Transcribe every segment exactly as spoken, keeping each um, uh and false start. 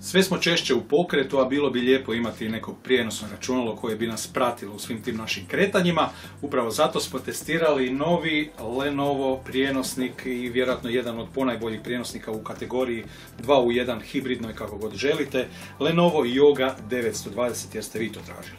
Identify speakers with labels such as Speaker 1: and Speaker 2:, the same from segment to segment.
Speaker 1: Sve smo češće u pokretu, a bilo bi lijepo imati neko prijenosno računalo koje bi nas pratilo u svim tim našim kretanjima. Upravo zato smo testirali novi Lenovo prijenosnik i vjerojatno jedan od ponajboljih prijenosnika u kategoriji dva u jedan hibridnoj, kako god želite, Lenovo Yoga devetsto dvadeset, jer ste vi to tražili.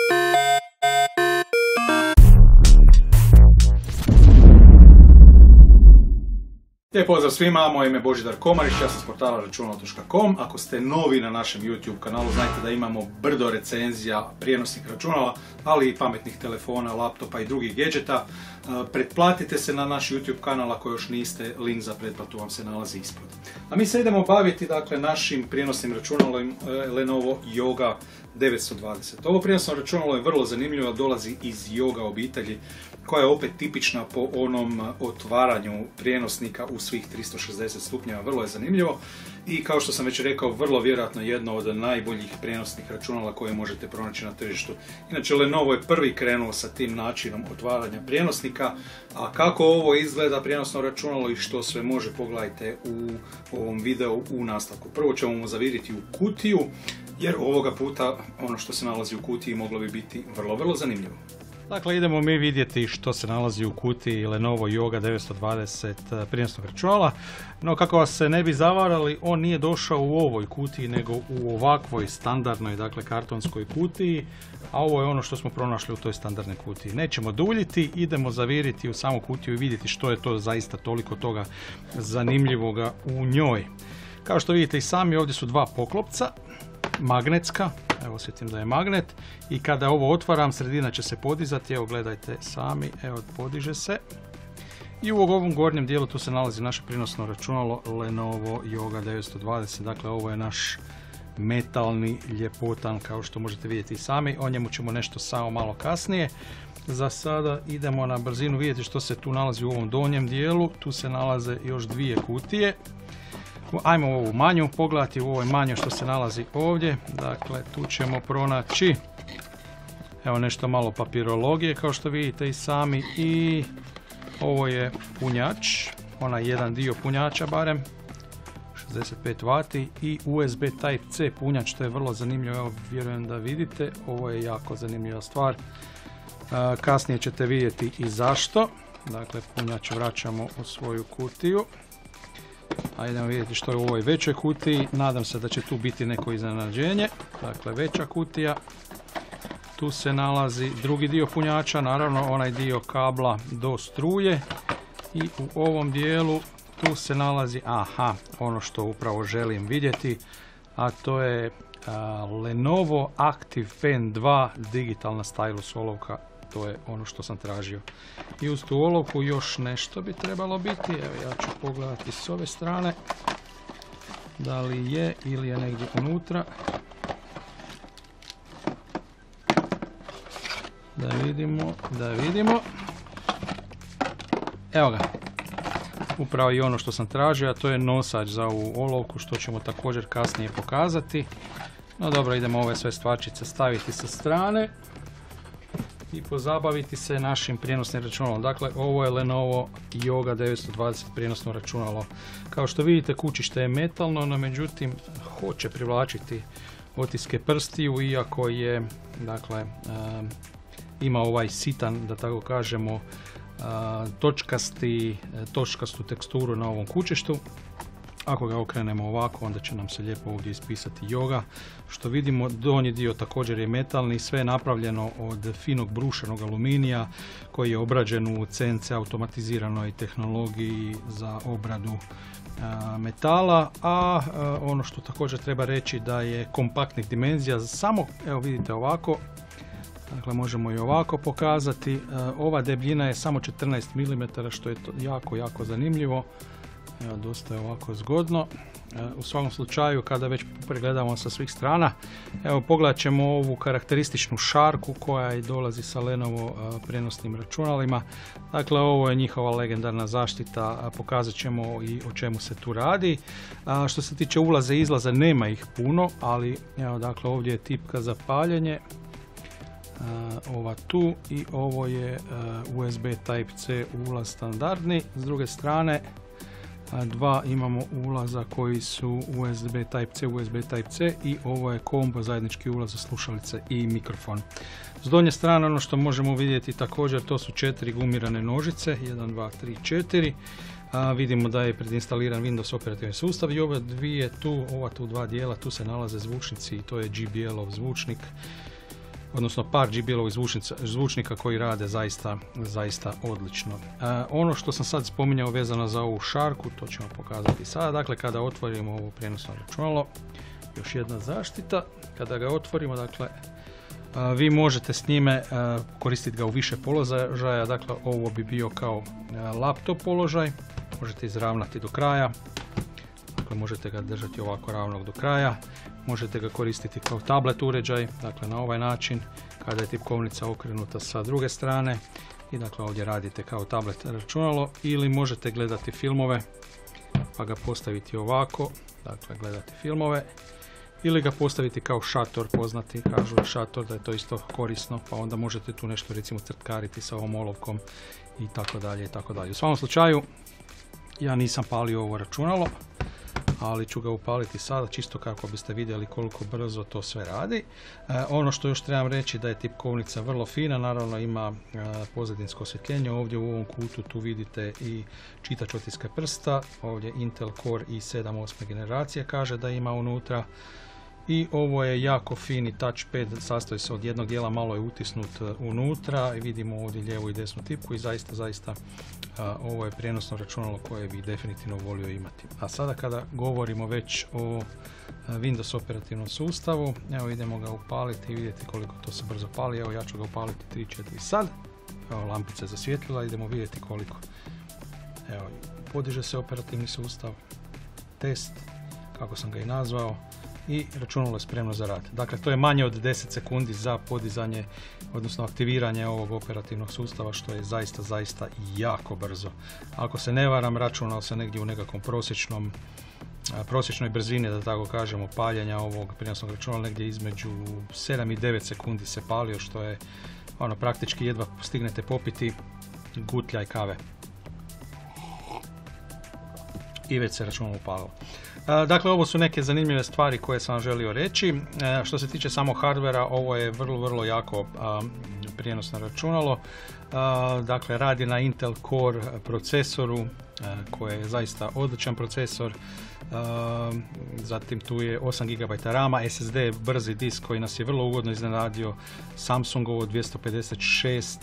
Speaker 1: Lijep pozdrav svima, moje ime je Božidar Komarić, ja sam s portala računalo točka com. Ako ste novi na našem YouTube kanalu, znajte da imamo brdo recenzija prijenosnih računala, ali i pametnih telefona, laptopa i drugih gadgeta. Pretplatite se na naš YouTube kanal ako još niste, link za pretplatu vam se nalazi ispod. A mi se idemo baviti dakle, našim prijenosnim računalom Lenovo Yoga devetsto dvadeset. Ovo prijenosno računalo je vrlo zanimljivo, dolazi iz Yoga obitelji, koja je opet tipična po onom otvaranju prijenosnika u svih tristo šezdeset stupnjeva, vrlo je zanimljivo i kao što sam već rekao, vrlo vjerojatno jedno od najboljih prijenosnih računala koje možete pronaći na tržištu. Inače, Lenovo je prvi krenuo sa tim načinom otvaranja prijenosnika, a kako ovo izgleda prijenosno računalo i što sve može, pogledajte u ovom videu u nastavku. Prvo ćemo mu zaviriti u kutiju, jer ovoga puta ono što se nalazi u kutiji moglo bi biti vrlo, vrlo zanimljivo.
Speaker 2: Dakle, idemo mi vidjeti što se nalazi u kutiji Lenovo Yoga devetsto dvadeset prijenosnog računala. No, kako vas se ne bi zavarali, on nije došao u ovoj kutiji, nego u ovakvoj standardnoj, dakle, kartonskoj kutiji. A ovo je ono što smo pronašli u toj standardnoj kutiji. Nećemo duljiti, idemo zaviriti u samu kutiju i vidjeti što je to zaista toliko toga zanimljivoga u njoj. Kao što vidite i sami, ovdje su dva poklopca, magnetska. Evo, osjetim da je magnet i kada ovo otvaram, sredina će se podizati, evo gledajte sami, evo podiže se. I u ovom gornjem dijelu tu se nalazi naše prijenosno računalo Lenovo Yoga devetsto dvadeset, dakle ovo je naš metalni ljepotan, kao što možete vidjeti i sami, o njemu ćemo nešto samo malo kasnije. Za sada idemo na brzinu vidjeti što se tu nalazi u ovom donjem dijelu, tu se nalaze još dvije kutije. Ajmo u ovu manju pogledati, u ovoj manju što se nalazi ovdje, dakle tu ćemo pronaći evo nešto malo papirologije kao što vidite i sami i ovo je punjač, onaj jedan dio punjača barem, šezdeset pet vati i U S B Type-C punjač, što je vrlo zanimljivo, evo vjerujem da vidite, ovo je jako zanimljiva stvar, kasnije ćete vidjeti i zašto. Dakle punjač vraćamo u svoju kutiju. Ajdemo vidjeti što je u ovoj većoj kutiji, nadam se da će tu biti neko iznenađenje. Dakle, veća kutija, tu se nalazi drugi dio punjača, naravno onaj dio kabla do struje i u ovom dijelu tu se nalazi, aha, ono što upravo želim vidjeti, a to je a, Lenovo Active Pen dva digitalna stylus olovka. To je ono što sam tražio. I uz tu olovku još nešto bi trebalo biti. Evo, ja ću pogledati s ove strane da li je ili je negdje unutra. Da vidimo, da vidimo. Evo ga. Upravo i ono što sam tražio, a to je nosač za ovu olovku, što ćemo također kasnije pokazati. No dobro, idemo ove sve stvarčice staviti sa strane i pozabaviti se našim prijenosnim računalom. Dakle, ovo je Lenovo Yoga devetsto dvadeset prijenosno računalo. Kao što vidite, kućište je metalno, no međutim hoće privlačiti otiske prstiju, iako je, dakle, um, ima ovaj sitan, da tako kažemo, uh, točkasti, točkastu teksturu na ovom kućištu. Ako ga okrenemo ovako, onda će nam se lijepo ovdje ispisati Yoga. Što vidimo, donji dio također je metalni, sve je napravljeno od finog brušenog aluminija koji je obrađen u C N C automatiziranoj tehnologiji za obradu a, metala, a, a ono što također treba reći da je kompaktnih dimenzija, samo, evo vidite ovako, dakle možemo i ovako pokazati, a, ova debljina je samo četrnaest milimetara, što je to jako, jako zanimljivo. Evo, dosta je ovako zgodno. U svakom slučaju, kada već pregledamo sa svih strana, evo pogledat ćemo ovu karakterističnu šarku koja i dolazi sa Lenovo prijenosnim računalima. Dakle, ovo je njihova legendarna zaštita, pokazat ćemo i o čemu se tu radi. A, što se tiče ulaza i izlaza, nema ih puno, ali evo, dakle, ovdje je tipka za paljenje. Uh, ova tu i ovo je uh, U S B Type-C ulaz standardni. S druge strane Dva imamo ulaza koji su U S B Type-C, U S B Type-C i ovo je kombo zajednički ulaz za slušalice i mikrofon. S donje strane ono što možemo vidjeti također to su četiri gumirane nožice, jedan, dva, tri, četiri. A, vidimo da je predinstaliran Windows operativni sustav i ove dvije tu, ova tu dva dijela, tu se nalaze zvučnici i to je J B L-ov zvučnik, odnosno par J B L-ovih zvučnika koji rade zaista, zaista odlično. A, ono što sam sad spominjao vezano za ovu šarku, to ćemo pokazati sada. Dakle, kada otvorimo ovo prijenosno računalo, još jedna zaštita, kada ga otvorimo, dakle, a, vi možete s njime a, koristiti ga u više položaja, dakle, ovo bi bio kao a, laptop položaj, možete izravnati do kraja, dakle, možete ga držati ovako ravnog do kraja, možete ga koristiti kao tablet uređaj, dakle na ovaj način, kada je tipkovnica okrenuta sa druge strane i dakle ovdje radite kao tablet računalo, ili možete gledati filmove pa ga postaviti ovako, dakle gledati filmove, ili ga postaviti kao šator, poznati kažu šator da je to isto korisno, pa onda možete tu nešto recimo crtkariti sa ovom olovkom i tako dalje i tako dalje. U svakom slučaju ja nisam palio ovo računalo, ali ću ga upaliti sada čisto kako biste vidjeli koliko brzo to sve radi. E, ono što još trebam reći da je tipkovnica vrlo fina, naravno ima e, pozadinsko osvjetljenje, ovdje u ovom kutu tu vidite i čitač otiska prsta, ovdje Intel Core i sedam osme generacije kaže da ima unutra. I ovo je jako fini touchpad, sastoji se od jednog dijela, malo je utisnut unutra i vidimo ovdje lijevu i desnu tipku i zaista, zaista a, ovo je prijenosno računalo koje bi definitivno volio imati. A sada kada govorimo već o a, Windows operativnom sustavu, evo idemo ga upaliti i vidjeti koliko to se brzo pali. Evo ja ću ga upaliti tri četiri sad, evo lampica je zasvijetlila, idemo vidjeti koliko. Evo, podiže se operativni sustav, test, kako sam ga i nazvao, i računalo je spremno za rad. Dakle, to je manje od deset sekundi za podizanje, odnosno aktiviranje ovog operativnog sustava, što je zaista, zaista jako brzo. Ako se ne varam, računalo se negdje u nekakvom prosječnom, prosječnoj brzini, da tako kažemo, paljenja ovog prijenosnog računala, negdje između sedam i devet sekundi se palio, što je ono, praktički jedva stignete popiti gutljaj kave. I već se računalo upalilo. Dakle, ovo su neke zanimljive stvari koje sam vam želio reći. Što se tiče samo hardvera, ovo je vrlo, vrlo jako prijenosno računalo. Dakle, radi na Intel Core procesoru, koji je zaista odličan procesor. Zatim tu je osam gigabajta rama, S S D brzi disk koji nas je vrlo ugodno iznenadio, Samsungovo dvjesto pedeset šest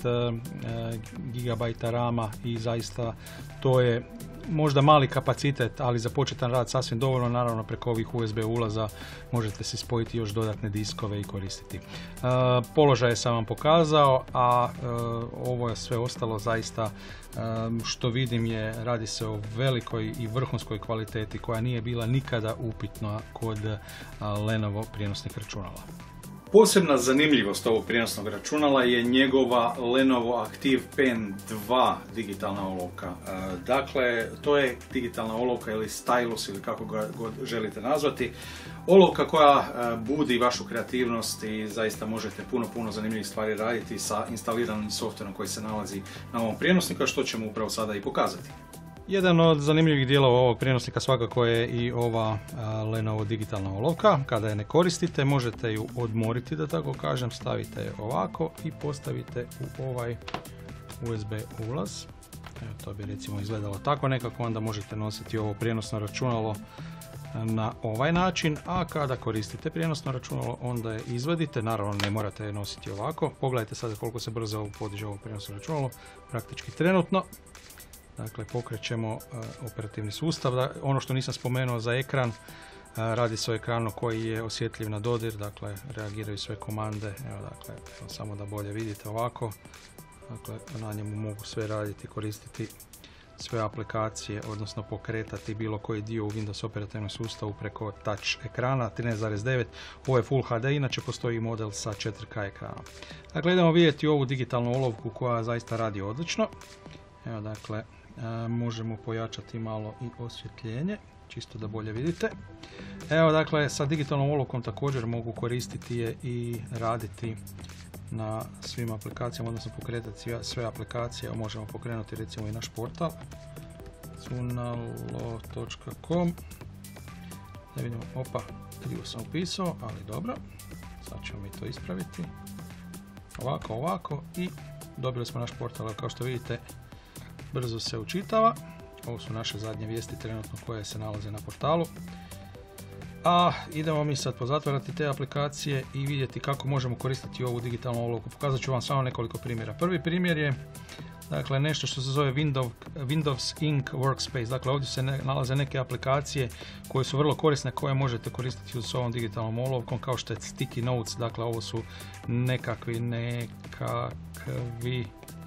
Speaker 2: gigabajta rama i zaista to je možda mali kapacitet, ali za početan rad sasvim dovoljno. Naravno, preko ovih U S B ulaza možete si spojiti još dodatne diskove i koristiti. Uh, položaje sam vam pokazao, a uh, ovo je sve ostalo zaista, um, što vidim je, radi se o velikoj i vrhunskoj kvaliteti koja nije bila nikada upitna kod uh, Lenovo prijenosnih računala.
Speaker 1: Posebna zanimljivost ovog prijenosnog računala je njegova Lenovo Active Pen dva digitalna olovka. Dakle, to je digitalna olovka ili stylus ili kako ga god želite nazvati. Olovka koja budi vašu kreativnost i zaista možete puno, puno zanimljivih stvari raditi sa instaliranim softverom koji se nalazi na ovom prijenosniku, što ćemo upravo sada i pokazati.
Speaker 2: Jedan od zanimljivih dijelova ovog prijenosnika svakako je i ova a, Lenovo digitalna olovka. Kada je ne koristite, možete ju odmoriti, da tako kažem, stavite je ovako i postavite u ovaj U S B ulaz. Evo, to bi recimo izgledalo tako nekako, onda možete nositi ovo prijenosno računalo na ovaj način, a kada koristite prijenosno računalo, onda je izvadite. Naravno, ne morate je nositi ovako. Pogledajte sada koliko se brzo ovo podiže ovo prijenosno računalo, praktički trenutno. Dakle, pokrećemo uh, operativni sustav. Da, ono što nisam spomenuo za ekran, uh, radi se o ekranu koji je osjetljiv na dodir, dakle, reagiraju sve komande. Evo, dakle, evo, samo da bolje vidite ovako. Dakle, na njemu mogu sve raditi, koristiti sve aplikacije, odnosno pokretati bilo koji dio u Windows operativnom sustavu preko touch ekrana trinaest zarez devet. Ovo je Full H D, inače postoji model sa četiri K ekranom. Dakle, idemo vidjeti ovu digitalnu olovku koja zaista radi odlično. Evo, dakle, e, možemo pojačati malo i osvjetljenje, čisto da bolje vidite. Evo, dakle, sa digitalnom olovkom također mogu koristiti je i raditi na svim aplikacijama, odnosno pokretati sve aplikacije. Možemo pokrenuti recimo i naš portal. računalo točka com. Da vidimo, opa, krivo sam upisao, ali dobro. Sad ćemo mi to ispraviti. Ovako, ovako i dobili smo naš portal, kao što vidite brzo se učitava. Ovo su naše zadnje vijesti trenutno koje se nalaze na portalu. A idemo mi sad pozatvarati te aplikacije i vidjeti kako možemo koristiti ovu digitalnu olovku. Pokazat ću vam samo nekoliko primjera. Prvi primjer je dakle, nešto što se zove Windows, Windows Ink Workspace. Dakle, ovdje se ne, nalaze neke aplikacije koje su vrlo korisne, koje možete koristiti s ovom digitalnom olovkom, kao što je Sticky Notes. Dakle, ovo su nekakvi, nekakvi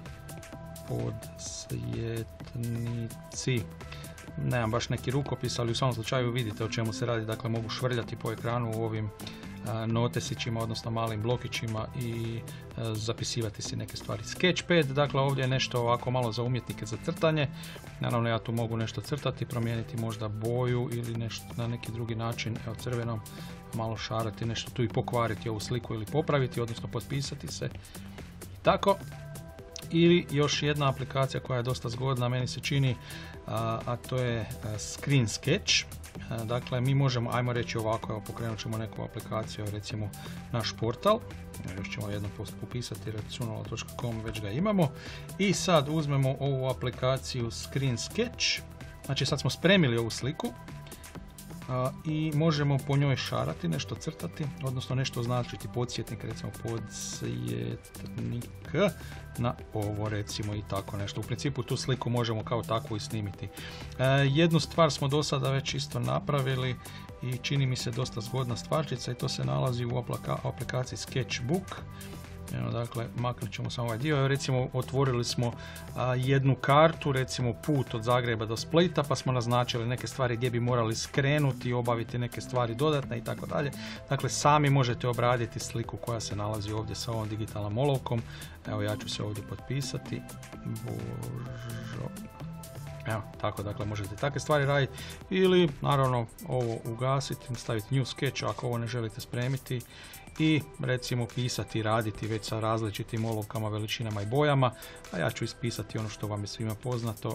Speaker 2: podsjetnici. Nemam baš neki rukopis, ali u svom slučaju vidite o čemu se radi. Dakle, mogu švrljati po ekranu u ovim a, notesićima, odnosno malim blokićima i a, zapisivati si neke stvari. Sketchpad, dakle ovdje je nešto ovako malo za umjetnike za crtanje. Naravno, ja tu mogu nešto crtati, promijeniti možda boju ili nešto na neki drugi način, evo crvenom, malo šarati, nešto tu i pokvariti ovu sliku ili popraviti, odnosno potpisati se. Tako. Ili još jedna aplikacija koja je dosta zgodna, meni se čini, a, a to je Screen Sketch. A, dakle, mi možemo, ajmo reći ovako, evo pokrenut ćemo neku aplikaciju, recimo naš portal. Još ćemo jednom upisati računalo točka com, već ga imamo. I sad uzmemo ovu aplikaciju Screen Sketch. Znači sad smo spremili ovu sliku. Uh, i možemo po njoj šarati, nešto crtati, odnosno nešto označiti, podsjetnik, recimo podsjetnik na ovo, recimo, i tako nešto. U principu tu sliku možemo kao takvu i snimiti. Uh, jednu stvar smo do sada već isto napravili i čini mi se dosta zgodna stvarčica, i to se nalazi u aplika aplikaciji Sketchbook. Evo, dakle, maknut ćemo samo ovaj dio. Evo, recimo, otvorili smo a, jednu kartu, recimo put od Zagreba do Splita, pa smo naznačili neke stvari gdje bi morali skrenuti, obaviti neke stvari dodatne i tako dalje. Dakle, sami možete obraditi sliku koja se nalazi ovdje sa ovom digitalnom olovkom. Evo, ja ću se ovdje potpisati. Božo. Evo, tako, dakle, možete takve stvari raditi. Ili, naravno, ovo ugasiti, staviti New Sketch ako ovo ne želite spremiti. I recimo pisati i raditi već sa različitim olovkama, veličinama i bojama, a ja ću ispisati ono što vam je svima poznato.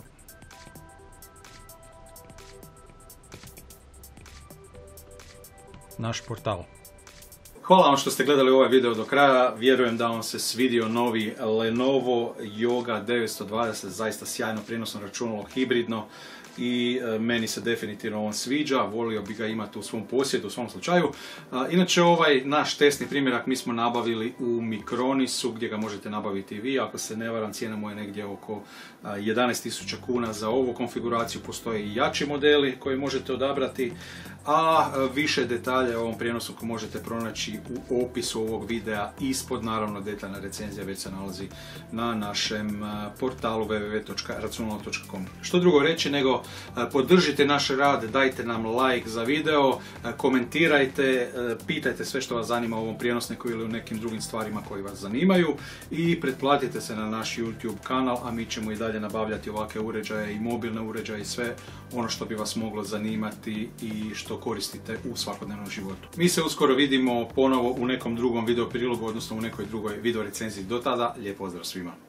Speaker 2: Naš portal.
Speaker 1: Hvala vam što ste gledali ovaj video do kraja, vjerujem da vam se svidio novi Lenovo Yoga devetsto dvadeset, zaista sjajno prijenosno računalo, hibridno, i e, meni se definitivno on sviđa, volio bi ga imati u svom posjedu, u svom slučaju. A, inače, ovaj naš testni primjerak mi smo nabavili u Micronisu, gdje ga možete nabaviti i vi, ako se ne varam, cijena mu je negdje oko a, jedanaest tisuća kuna za ovu konfiguraciju. Postoje i jači modeli koji možete odabrati, a, a više detalja o ovom prijenosu možete pronaći u opisu ovog videa ispod. Naravno, detaljna recenzija već se nalazi na našem a, portalu w w w točka računalo točka com. Što drugo reći nego podržite naš rad, dajte nam like za video, komentirajte, pitajte sve što vas zanima u ovom prijenosniku ili u nekim drugim stvarima koji vas zanimaju, i pretplatite se na naš YouTube kanal, a mi ćemo i dalje nabavljati ovakve uređaje i mobilne uređaje i sve ono što bi vas moglo zanimati i što koristite u svakodnevnom životu. Mi se uskoro vidimo ponovo u nekom drugom video prilogu, odnosno u nekoj drugoj video recenziji. Do tada, lijep pozdrav svima!